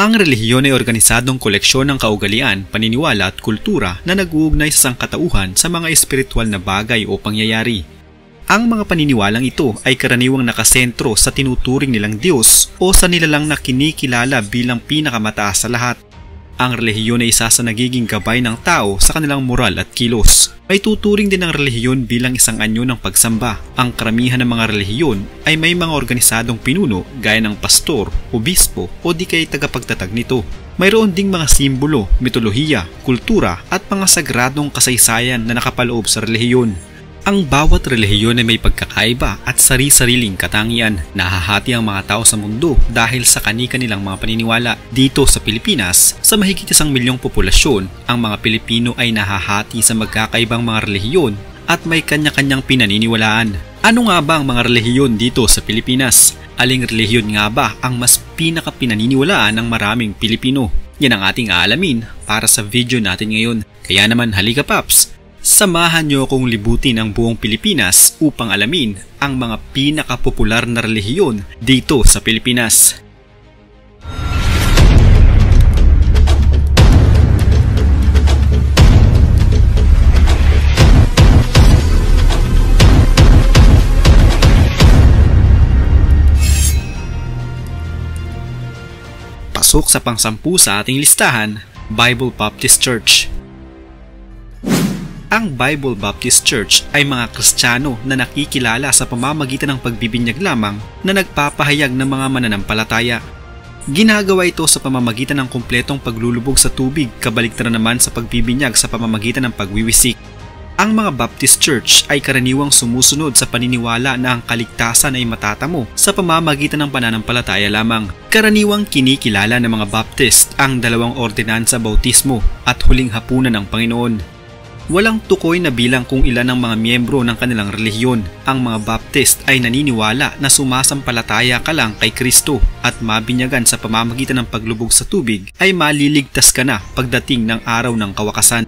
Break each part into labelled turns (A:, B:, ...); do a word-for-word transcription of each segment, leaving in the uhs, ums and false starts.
A: Ang relihiyon ay organisadong koleksyon ng kaugalian, paniniwala at kultura na nag-uugnay sa sangkatauhan sa mga espiritual na bagay o pangyayari. Ang mga paniniwalang ito ay karaniwang nakasentro sa tinuturing nilang Diyos o sa nilalang na kinikilala bilang pinakamataas sa lahat. Ang relihiyon ay isa sa nagiging gabay ng tao sa kanilang moral at kilos. May tuturing din ang relihiyon bilang isang anyo ng pagsamba. Ang karamihan ng mga relihiyon ay may mga organisadong pinuno gaya ng pastor, obispo o di kay tagapagtatag nito. Mayroon ding mga simbolo, mitolohiya, kultura at mga sagradong kasaysayan na nakapaloob sa relihiyon. Ang bawat relihiyon ay may pagkakaiba at sari-sariling katangian. Nahahati ang mga tao sa mundo dahil sa kani-kanilang mga paniniwala. Dito sa Pilipinas, sa mahigit isang milyong populasyon, ang mga Pilipino ay nahahati sa magkakaibang mga relihiyon at may kanya-kanyang pinaniniwalaan. Ano nga ba ang mga relihiyon dito sa Pilipinas? Aling relihiyon nga ba ang mas pinaka-pinaniniwalaan ng maraming Pilipino? Yan ang ating aalamin para sa video natin ngayon. Kaya naman halika paps! Samahan niyo akong libutin ang buong Pilipinas upang alamin ang mga pinakapopular na relihiyon dito sa Pilipinas. Pasok sa pangsampu sa ating listahan, Bible Baptist Church. Ang Bible Baptist Church ay mga Kristiyano na nakikilala sa pamamagitan ng pagbibinyag lamang na nagpapahayag ng mga mananampalataya. Ginagawa ito sa pamamagitan ng kumpletong paglulubog sa tubig, kabaligtaran naman sa pagbibinyag sa pamamagitan ng pagwiwisik. Ang mga Baptist Church ay karaniwang sumusunod sa paniniwala na ang kaligtasan ay matatamo sa pamamagitan ng pananampalataya lamang. Karaniwang kinikilala ng mga Baptist ang dalawang ordinansa bautismo at huling hapunan ng Panginoon. Walang tukoy na bilang kung ilan ang mga miyembro ng kanilang relihiyon. Ang mga Baptist ay naniniwala na sumasampalataya ka lang kay Kristo at mabinyagan sa pamamagitan ng paglubog sa tubig ay maliligtas ka na pagdating ng araw ng kawakasan.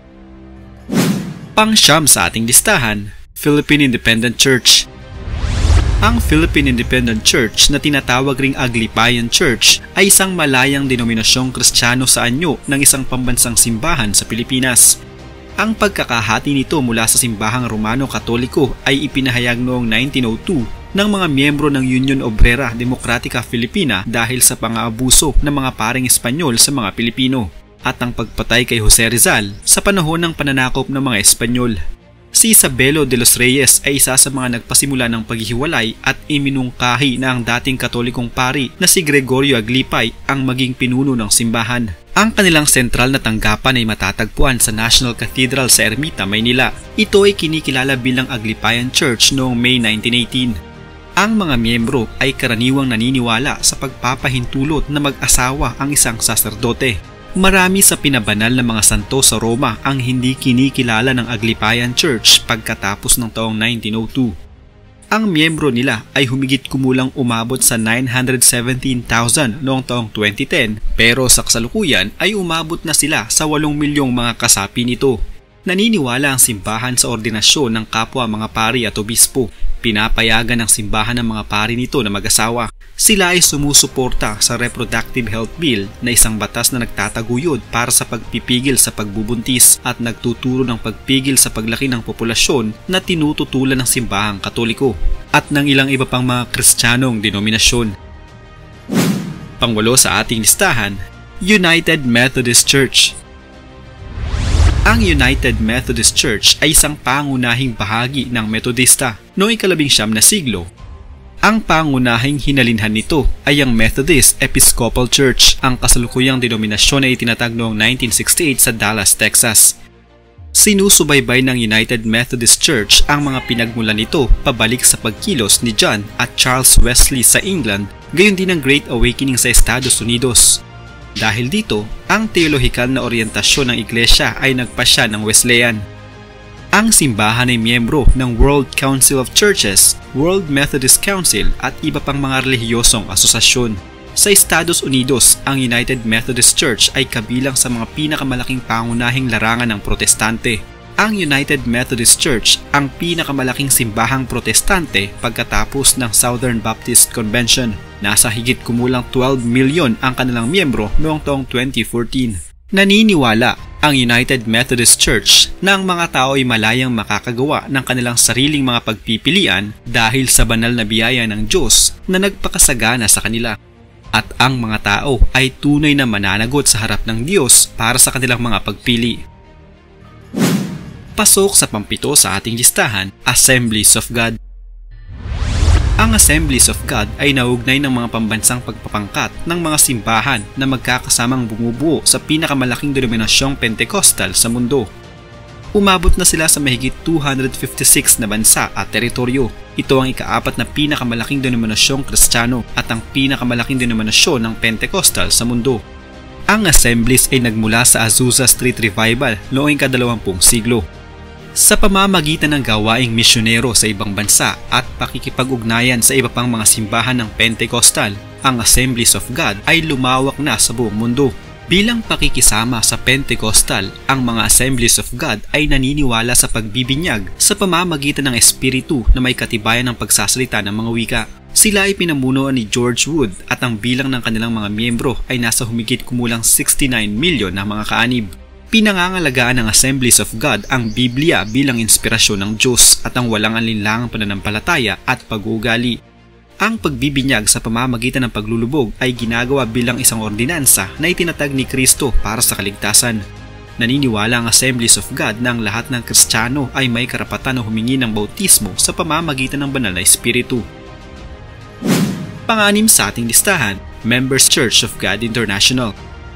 A: Pangsyam sa ating listahan, Philippine Independent Church. Ang Philippine Independent Church na tinatawag ring Aglipayan Church ay isang malayang denominasyong Kristiyano sa anyo ng isang pambansang simbahan sa Pilipinas. Ang pagkakahati nito mula sa simbahang Romano-Katoliko ay ipinahayag noong nineteen oh two ng mga miyembro ng Union Obrera Demokratika Filipina dahil sa pang-aabuso ng mga paring Espanyol sa mga Pilipino at ang pagpatay kay Jose Rizal sa panahon ng pananakop ng mga Espanyol. Si Isabelo de los Reyes ay isa sa mga nagpasimula ng paghihiwalay at iminungkahi na ang dating katolikong pari na si Gregorio Aglipay ang maging pinuno ng simbahan. Ang kanilang sentral na tanggapan ay matatagpuan sa National Cathedral sa Ermita, Maynila. Ito ay kinikilala bilang Aglipayan Church noong May nineteen eighteen. Ang mga miyembro ay karaniwang naniniwala sa pagpapahintulot na mag-asawa ang isang saserdote. Marami sa pinabanal na mga santo sa Roma ang hindi kinikilala ng Aglipayan Church pagkatapos ng taong nineteen oh two. Ang miyembro nila ay humigit kumulang umabot sa nine hundred seventeen thousand noong taong twenty ten pero sa kasalukuyan ay umabot na sila sa walong milyong mga kasapi nito. Naniniwala ang simbahan sa ordinasyon ng kapwa mga pari at obispo. Pinapayagan ng simbahan ng mga pari nito na mag-asawa. Sila ay sumusuporta sa Reproductive Health Bill na isang batas na nagtataguyod para sa pagpipigil sa pagbubuntis at nagtuturo ng pagpigil sa paglaki ng populasyon na tinututulan ng simbahang Katoliko at ng ilang iba pang mga Kristiyanong denominasyon. Pangwalo sa ating listahan, United Methodist Church. Ang United Methodist Church ay isang pangunahing bahagi ng Metodista noong ikalabing siyam na siglo. Ang pangunahing hinalinhan nito ay ang Methodist Episcopal Church. Ang kasalukuyang denominasyon ay itinatag noong nineteen sixty-eight sa Dallas, Texas. Sinusubaybay ng United Methodist Church ang mga pinagmulan nito pabalik sa pagkilos ni John at Charles Wesley sa England, gayon din ang Great Awakening sa Estados Unidos. Dahil dito, ang teolohikal na oryentasyon ng iglesia ay nagpasya ng Wesleyan. Ang simbahan ay miyembro ng World Council of Churches, World Methodist Council at iba pang mga relihiyosong asosasyon. Sa Estados Unidos, ang United Methodist Church ay kabilang sa mga pinakamalaking pangunahing larangan ng protestante. Ang United Methodist Church ang pinakamalaking simbahang protestante pagkatapos ng Southern Baptist Convention. Nasa higit kumulang twelve milyon ang kanilang miyembro noong taong twenty fourteen. Naniniwala ang United Methodist Church na ang mga tao ay malayang makakagawa ng kanilang sariling mga pagpipilian dahil sa banal na biyaya ng Diyos na nagpakasagana sa kanila. At ang mga tao ay tunay na mananagot sa harap ng Diyos para sa kanilang mga pagpili. Pasok sa pampito sa ating listahan, Assemblies of God. Ang Assemblies of God ay naugnay ng mga pambansang pagpapangkat ng mga simbahan na magkakasamang bumubuo sa pinakamalaking denominasyong Pentecostal sa mundo. Umabot na sila sa mahigit two hundred fifty-six na bansa at teritoryo. Ito ang ikaapat na pinakamalaking denominasyong Kristiyano at ang pinakamalaking denominasyon ng Pentecostal sa mundo. Ang Assemblies ay nagmula sa Azusa Street Revival noong ikadalawampung siglo. Sa pamamagitan ng gawaing misyonero sa ibang bansa at pakikipag-ugnayan sa iba pang mga simbahan ng Pentecostal, ang Assemblies of God ay lumawak na sa buong mundo. Bilang pakikisama sa Pentecostal, ang mga Assemblies of God ay naniniwala sa pagbibinyag sa pamamagitan ng espiritu na may katibayan ng pagsasalita ng mga wika. Sila ay pinamunuan ni George Wood at ang bilang ng kanilang mga miyembro ay nasa humigit kumulang sixty-nine milyon na mga kaanib. Pinangangalagaan ng Assemblies of God ang Biblia bilang inspirasyon ng Diyos at ang walang alinlangang pananampalataya at pag-uugali. Ang pagbibinyag sa pamamagitan ng paglulubog ay ginagawa bilang isang ordinansa na itinatag ni Kristo para sa kaligtasan. Naniniwala ang Assemblies of God na ang lahat ng Kristiyano ay may karapatan na humingi ng bautismo sa pamamagitan ng banal na espiritu. Pang-anim sa ating listahan, Members Church of God International.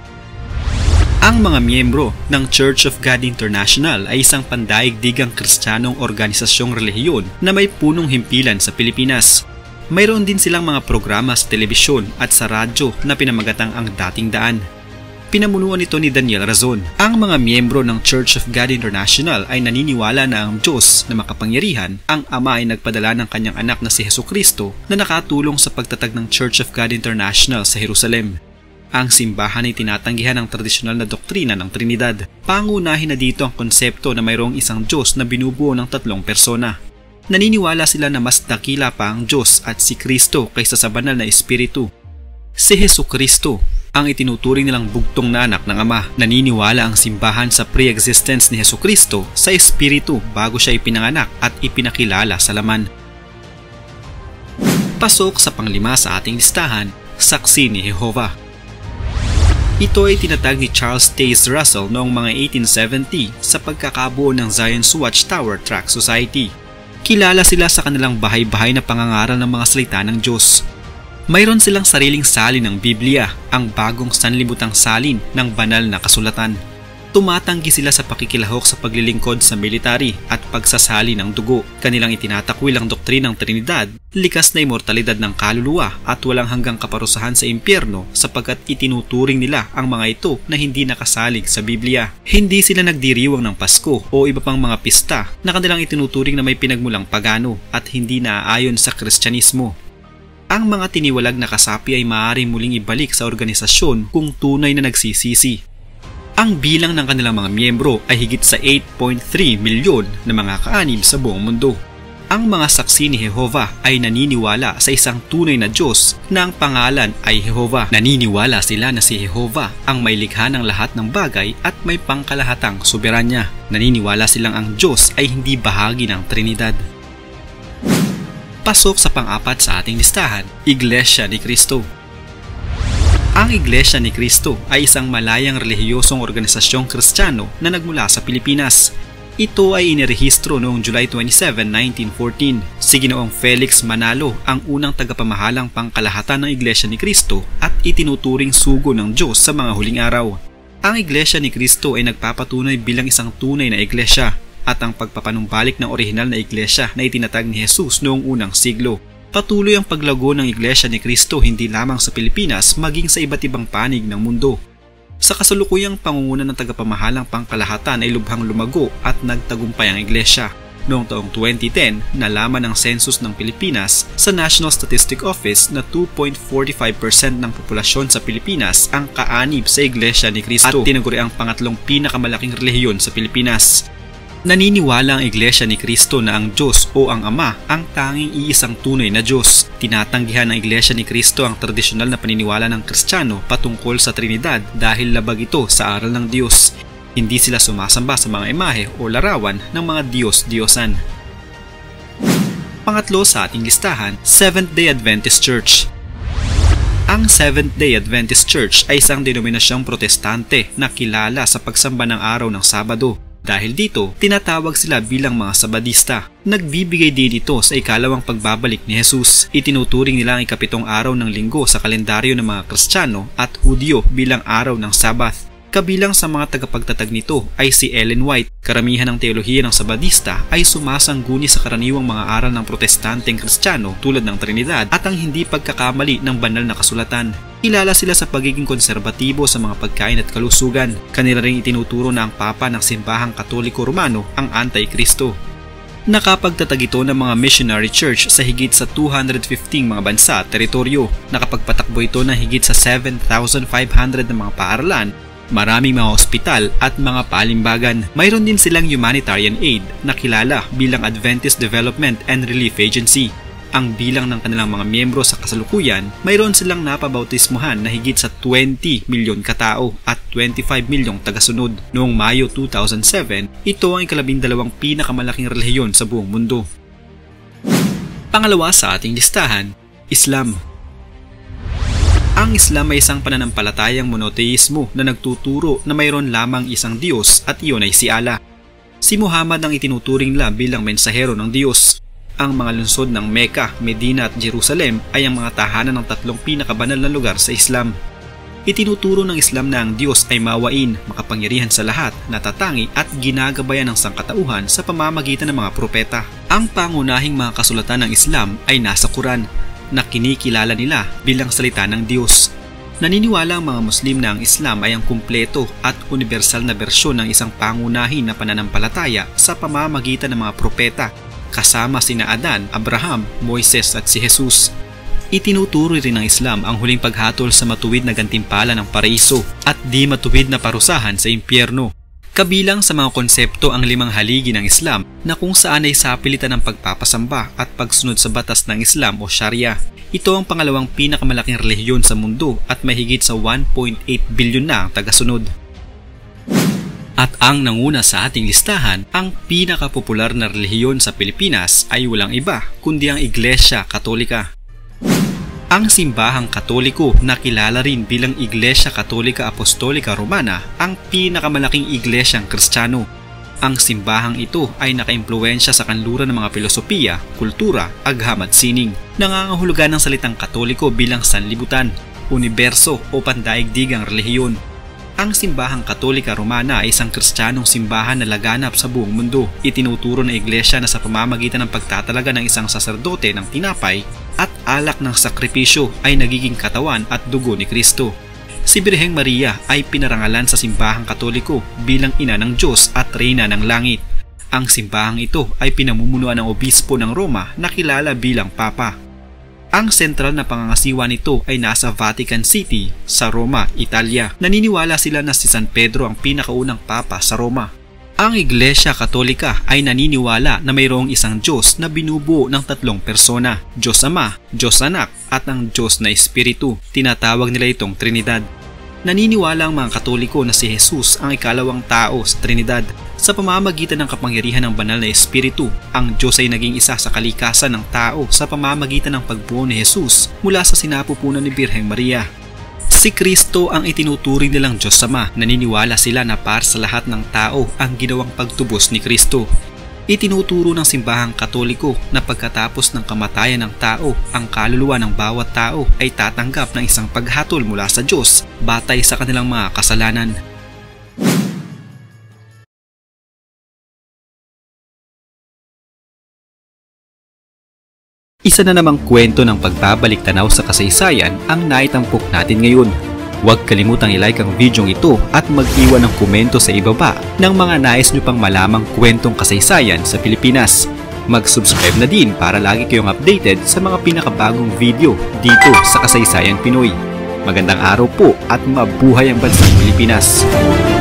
A: Ang mga miyembro ng Church of God International ay isang pandaigdigang Kristiyanong organisasyong relihiyon na may punong himpilan sa Pilipinas. Mayroon din silang mga programa sa telebisyon at sa radyo na pinamagatang Ang Dating Daan. Pinamunuan ito ni Daniel Razon. Ang mga miyembro ng Church of God International ay naniniwala na ang Diyos na makapangyarihan, ang Ama ay nagpadala ng kanyang anak na si Jesucristo na nakatulong sa pagtatag ng Church of God International sa Jerusalem. Ang simbahan ay tinatanggihan ang tradisyonal na doktrina ng Trinidad. Pangunahin na dito ang konsepto na mayroong isang Diyos na binubuo ng tatlong persona. Naniniwala sila na mas dakila pa ang Diyos at si Kristo kaysa sa banal na espiritu. Si Jesucristo ang itinuturing nilang bugtong na anak ng Ama. Naniniwala ang simbahan sa pre-existence ni Jesucristo sa espiritu bago siya ipinanganak at ipinakilala sa laman. Pasok sa panglima sa ating listahan, Saksi ni Jehovah. Ito ay tinatag ni Charles Taze Russell noong mga eighteen seventy sa pagkakabuo ng Zion's Watchtower Tract Society. Kilala sila sa kanilang bahay-bahay na pangangaral ng mga salita ng Diyos. Mayroon silang sariling salin ng Biblia, ang bagong sanlibutang salin ng banal na kasulatan. Tumatanggi sila sa pakikilahok sa paglilingkod sa military at pagsasali ng dugo. Kanilang itinatakwil ang doktrinang Trinidad, likas na immortalidad ng kaluluwa at walang hanggang kaparusahan sa impyerno sapagkat itinuturing nila ang mga ito na hindi nakasalig sa Biblia. Hindi sila nagdiriwang ng Pasko o iba pang mga pista na kanilang itinuturing na may pinagmulang pagano at hindi naaayon sa Kristyanismo. Ang mga tiniwalag na kasapi ay maaaring muling ibalik sa organisasyon kung tunay na nagsisisi. Ang bilang ng kanilang mga miyembro ay higit sa eight point three milyon na mga kaanib sa buong mundo. Ang mga saksi ni Jehovah ay naniniwala sa isang tunay na Diyos na ang pangalan ay Jehovah. Naniniwala sila na si Jehovah ang may likha ng lahat ng bagay at may pangkalahatang soberanya. Naniniwala silang ang Diyos ay hindi bahagi ng Trinidad. Pasok sa pang-apat sa ating listahan, Iglesia ni Cristo. Ang Iglesia ni Cristo ay isang malayang relihiyosong organisasyong Kristiyano na nagmula sa Pilipinas. Ito ay inirehistro noong July twenty-seventh, nineteen fourteen. Si Ginoong Felix Manalo ang unang tagapamahalang pangkalahatan ng Iglesia ni Cristo at itinuturing sugo ng Diyos sa mga huling araw. Ang Iglesia ni Cristo ay nagpapatunay bilang isang tunay na iglesia at ang pagpapanumbalik ng orihinal na iglesia na itinatag ni Jesus noong unang siglo. Patuloy ang paglago ng Iglesia ni Cristo hindi lamang sa Pilipinas maging sa iba't ibang panig ng mundo. Sa kasalukuyang pangunguna ng tagapamahalang pangkalahatan ay lubhang lumago at nagtagumpay ang Iglesia. Noong taong twenty ten, nalaman ng census ng Pilipinas sa National Statistic Office na two point four five percent ng populasyon sa Pilipinas ang kaanib sa Iglesia ni Cristo at tinaguri ang pangatlong pinakamalaking relihiyon sa Pilipinas. Naniniwala ang Iglesia ni Kristo na ang Diyos o ang Ama ang tanging iisang tunay na Diyos. Tinatanggihan ng Iglesia ni Kristo ang tradisyonal na paniniwala ng Kristiyano patungkol sa Trinidad dahil labag ito sa aral ng Diyos. Hindi sila sumasamba sa mga imahe o larawan ng mga Diyos-Diyosan. Pangatlo sa ating listahan, Seventh-day Adventist Church. Ang Seventh-day Adventist Church ay isang denominasyong protestante na kilala sa pagsamba ng araw ng Sabado. Dahil dito, tinatawag sila bilang mga Sabadista. Nagbibigay din ito sa ikalawang pagbabalik ni Jesus. Itinuturing nila ang ikapitong araw ng linggo sa kalendaryo ng mga Kristiyano at Hudyo bilang araw ng Sabbath. Kabilang sa mga tagapagtatag nito ay si Ellen White. Karamihan ng teolohiya ng Sabadista ay sumasangguni sa karaniwang mga aral ng protestanteng Kristiyano tulad ng Trinidad at ang hindi pagkakamali ng banal na kasulatan. Kilala sila sa pagiging konserbatibo sa mga pagkain at kalusugan. Kanila ring itinuturo na ang Papa ng Simbahang Katoliko Romano ang Antikristo. Nakapagtatag ito ng mga missionary church sa higit sa two hundred fifteen mga bansa at teritoryo. Nakapagpatakbo ito ng higit sa seven thousand five hundred na mga paaralan, maraming mga ospital at mga palimbagan. Mayroon din silang humanitarian aid na kilala bilang Adventist Development and Relief Agency. Ang bilang ng kanilang mga miyembro sa kasalukuyan, mayroon silang napabautismuhan na higit sa twenty milyon katao at twenty-five milyong tagasunod. Noong Mayo two thousand seven, ito ang ikalabindalawang pinakamalaking relihiyon sa buong mundo. Pangalawa sa ating listahan, Islam. Ang Islam ay isang pananampalatayang monoteismo na nagtuturo na mayroon lamang isang Diyos at iyon ay si Allah. Si Muhammad ang itinuturing nila bilang mensahero ng Diyos. Ang mga lungsod ng Mecca, Medina at Jerusalem ay ang mga tahanan ng tatlong pinakabanal na lugar sa Islam. Itinuturo ng Islam na ang Diyos ay mawain, makapangyarihan sa lahat, natatangi at ginagabayan ng sangkatauhan sa pamamagitan ng mga propeta. Ang pangunahing mga kasulatan ng Islam ay nasa Quran, na kinikilala nila bilang salita ng Diyos. Naniniwala ang mga Muslim na ang Islam ay ang kumpleto at universal na bersyon ng isang pangunahin na pananampalataya sa pamamagitan ng mga propeta, kasama sina Adan, Abraham, Moises at si Jesus. Itinuturo rin ng Islam ang huling paghatol sa matuwid na gantimpala ng paraiso at di matuwid na parusahan sa impyerno. Kabilang sa mga konsepto ang limang haligi ng Islam na kung saan ay sapilitan ng pagpapasamba at pagsunod sa batas ng Islam o Sharia. Ito ang pangalawang pinakamalaking relihiyon sa mundo at may higit sa one point eight bilyon na ang tagasunod. At ang nanguna sa ating listahan, ang pinakapopular na relihiyon sa Pilipinas ay walang iba kundi ang Iglesia Katolika. Ang simbahang Katoliko na kilala rin bilang Iglesia Katolika Apostolika Romana ang pinakamalaking iglesyang Kristiyano. Ang simbahang ito ay nakaimpluwensya sa kanluran ng mga filosofiya, kultura, agham at sining. Nangangahulugan ng salitang Katoliko bilang sanlibutan, universo o pandaigdigang relihiyon. Ang simbahang Katolika Romana ay isang Kristiyanong simbahan na laganap sa buong mundo. Itinuturo ng iglesia na sa pamamagitan ng pagtatalaga ng isang saserdote ng tinapay at alak ng sakripisyo ay nagiging katawan at dugo ni Kristo. Si Birheng Maria ay pinarangalan sa simbahang Katoliko bilang ina ng Diyos at reyna ng langit. Ang simbahang ito ay pinamumunuan ng obispo ng Roma na kilala bilang Papa. Ang sentral na pangangasiwa nito ay nasa Vatican City sa Roma, Italia. Naniniwala sila na si San Pedro ang pinakaunang Papa sa Roma. Ang Iglesia Katolika ay naniniwala na mayroong isang Diyos na binubuo ng tatlong persona, Diyos Ama, Diyos Anak at ang Diyos na Espiritu. Tinatawag nila itong Trinidad. Naniniwala ang mga Katoliko na si Jesus ang ikalawang tao sa Trinidad. Sa pamamagitan ng kapangyarihan ng banal na Espiritu, ang Diyos ay naging isa sa kalikasan ng tao sa pamamagitan ng pagbuo ni Jesus mula sa sinapupunan ni Birheng Maria. Si Kristo ang itinuturing nilang Diyos Ama. Naniniwala sila na para sa lahat ng tao ang ginawang pagtubos ni Kristo. Itinuturo ng simbahang Katoliko na pagkatapos ng kamatayan ng tao, ang kaluluwa ng bawat tao ay tatanggap ng isang paghatol mula sa Diyos batay sa kanilang mga kasalanan. Isa na namang kwento ng pagbabalik tanaw sa kasaysayan ang naitampok natin ngayon. Huwag kalimutang i-like ang video ito at mag-iwan ng komento sa ibaba ng mga nais nyo pang malamang kwentong kasaysayan sa Pilipinas. Mag-subscribe na din para lagi kayong updated sa mga pinakabagong video dito sa Kasaysayan Pinoy. Magandang araw po at mabuhay ang bansang Pilipinas!